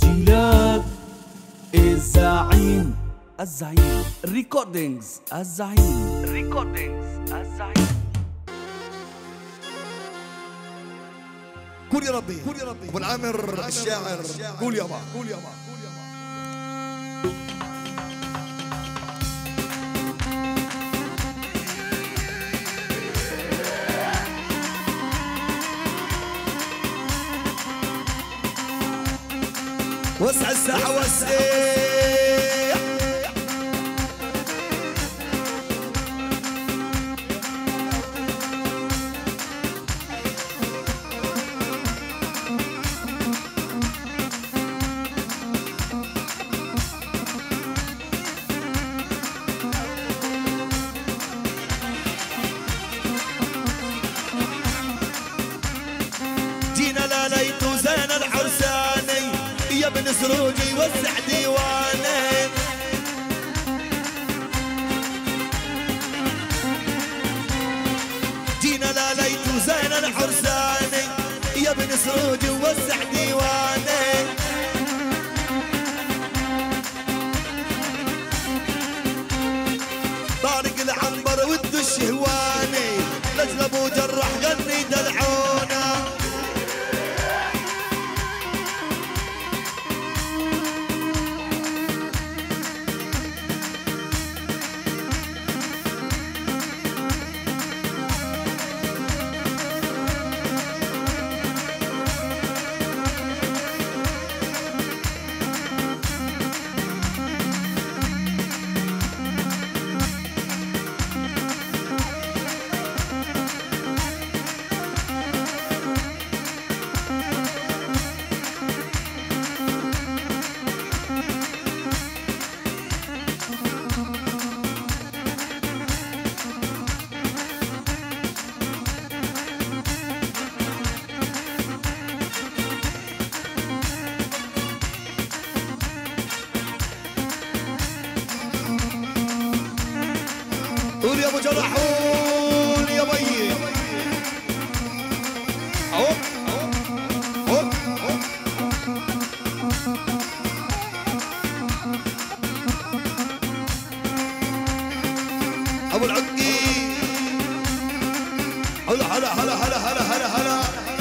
تسجيلات الزعيم ريكوردينجز الزعيم. قول يا ربي ابو العامر الشاعر، قول يابا. وسع الساحة وسع جينا لا ليت زين العرساني يا ابن سروجي وسع ديواني. جينا لا ليت زين العرساني يا ابن سروجي وسع ديواني. طارق العنبر ود الشهواني لجل ابو جرح غني دلعونه. قول يا ابو جرح قول يا بيي. هوب هوب ابو العقي. هلا هلا هلا هلا هلا هلا هلا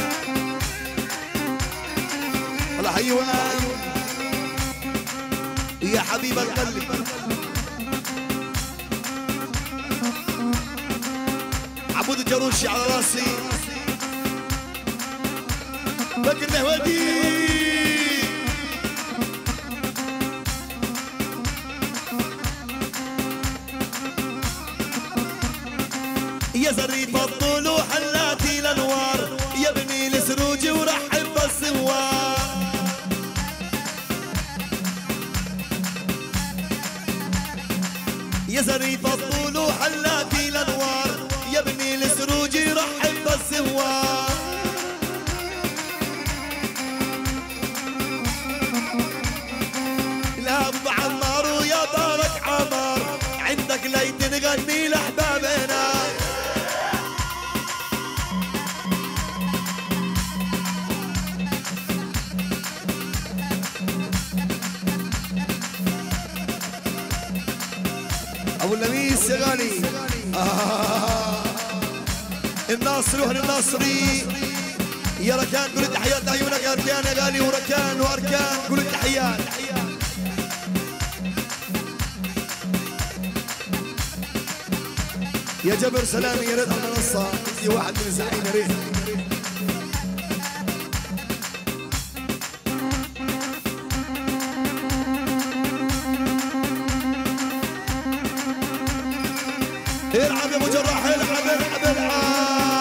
هلا حيوان يا حبيب القلب. عبود الجروشي على راسي بكر الهوادي. يا زريف الطلوع حلاتي الانوار يا ابني لسروجي ورحب بالسوار. يا زريف الطلوع حلاتي الانوار يا ابني لسروجي رحب بالسوار. لا ابو عمار ويا طارق عمار عندك ليت نغني لاحبابنا. ابو اللميس يا غالي. الناصري وأهل الناصري يا ركان قول التحيات عيونك يا ركان يا غالي. وركان واركان قول التحيات. يا جبر سلامي يا ريت على المنصة في واحد من الزعيم يا ريت. العب يا ابو جراح العب العب العب.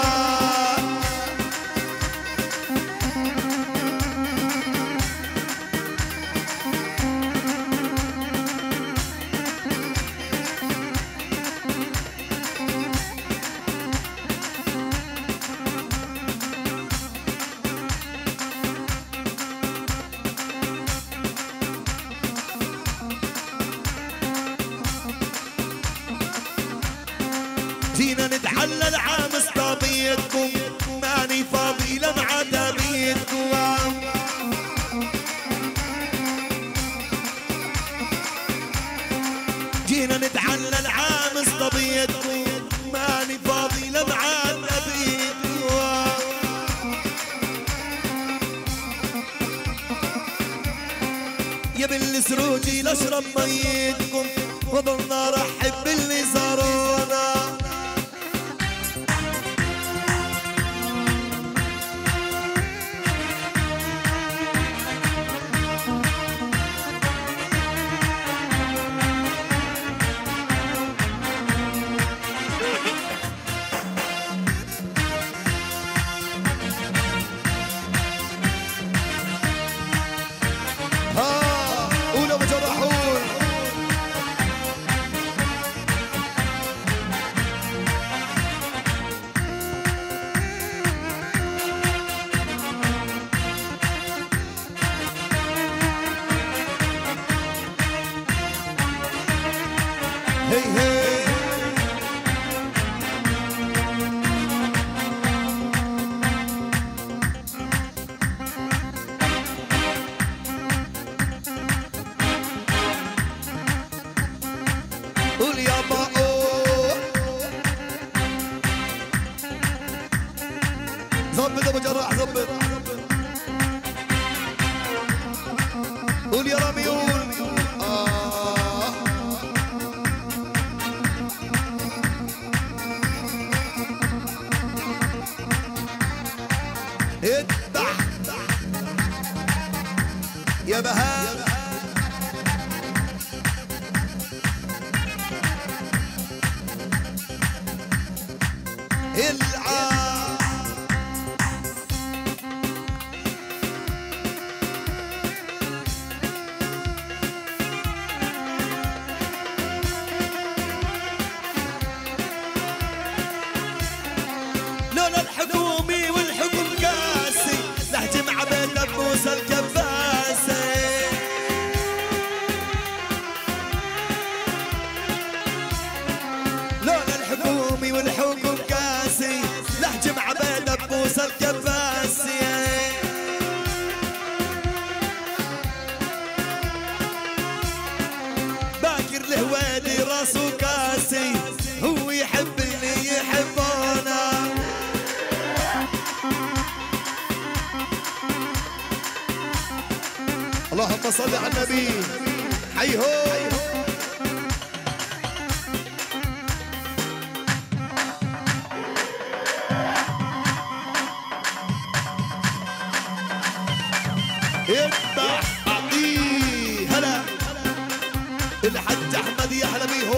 جينا نتحلل عامس طابيتكم ماني فاضي لمعة بيتكم. جينا نتعلل عامس طبيعتكم ماني فاضي لمعان نبيكم يا بالسروجي لاشرب ميتكم وظلنا رحب باللي زارونا قول يابا ظبط ابو جراح ظبط قول يا رامي قول اذبح يا بهاء لولا الحكومي والحكم كاسي لهجم عبيد ابوس الكباسي لولا الحكومي والحكم كاسي لهجم عبيد ابوس الكباسي باكر الهوادي راسه كاسي هو يحب اللي يحبونه اللهم صل على النبي حي هو اذبح اعطيه هلا الحج احمد يا هلا بيه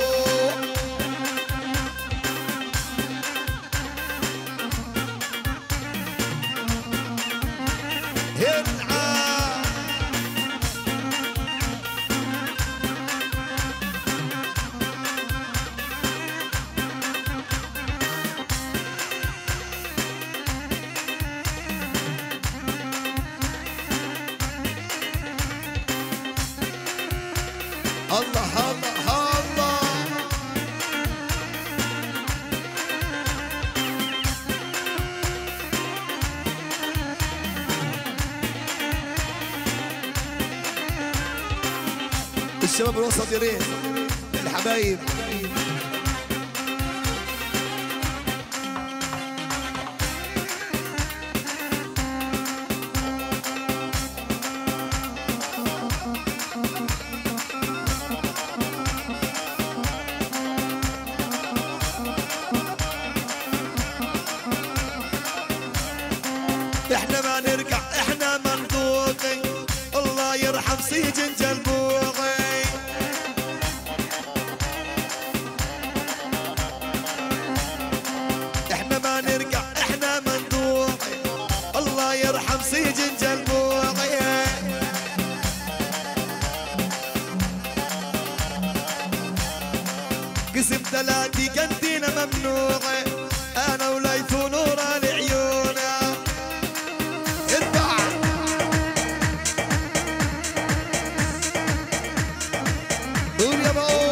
الله الله الله الشباب الوسط يا ريت الحبايب احنا ما نرجع احنا منطوقي الله يرحم سجن جلبوغي احنا ما نرجع احنا منطوقي الله يرحم سجن جلبوغي قسم ثلاثي كنتينا ممنوعي انا وليث نور العيون قول يا بو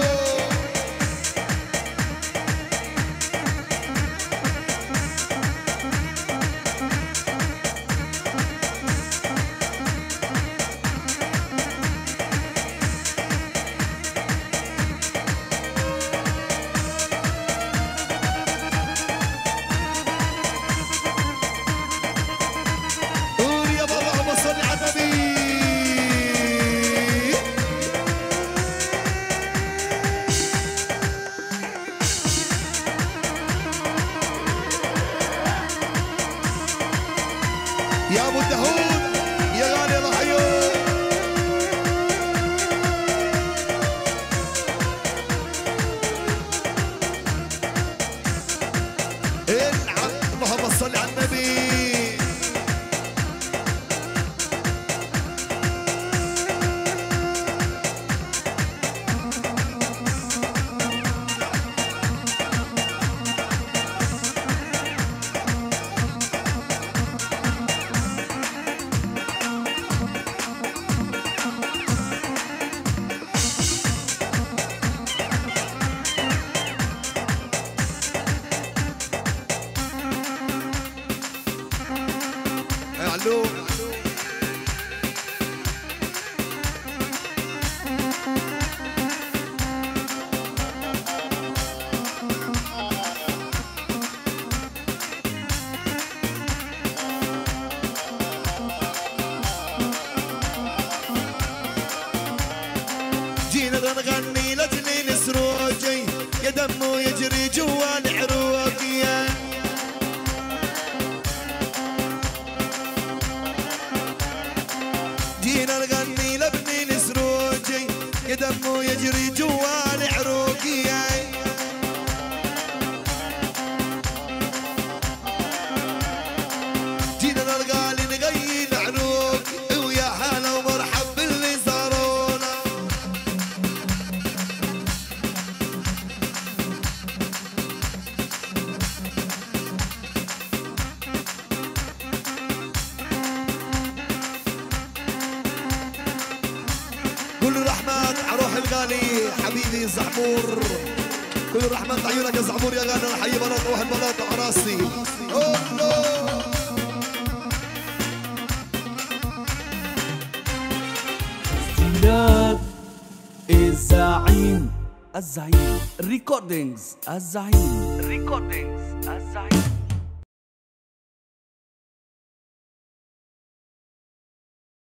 نغني لجنين سروجي يا دمه يجري جوا العروقي. جينا نغني لبنين سروجي يا دمه يجري جوا العروقي. جينا نلقى نغيي العروق ويا هلا ومرحب باللي زارونا. كل رحمة عروح الغالي حبيبي زعمور، كل رحمة عيونك يا زعمور يا غالي. نحيي بنات روح البنات عراسي. استمداد الزعيم الزعيم ريكوردينجز الزعيم ريكوردينجز الزعيم.